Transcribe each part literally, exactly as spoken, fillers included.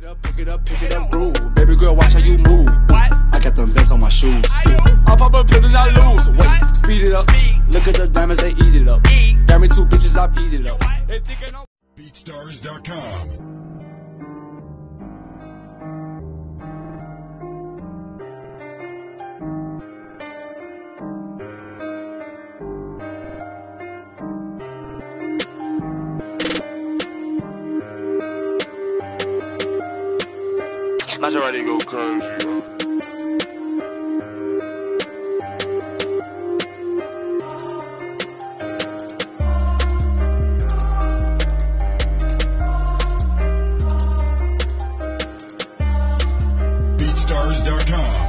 it up, pick it up, pick it up, groove. Baby girl, watch how you move. What? I got them vests on my shoes. I do. I pop a pill and I lose. Wait, What? speed it up. Speed. Look at the diamonds, they eat it up. Eat. Got me two bitches, I beat it up. They thinking I'm BeatStars dot com. Maserati go crazy, yo. BeatStars dot com.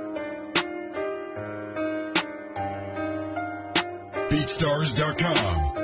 BeatStars dot com.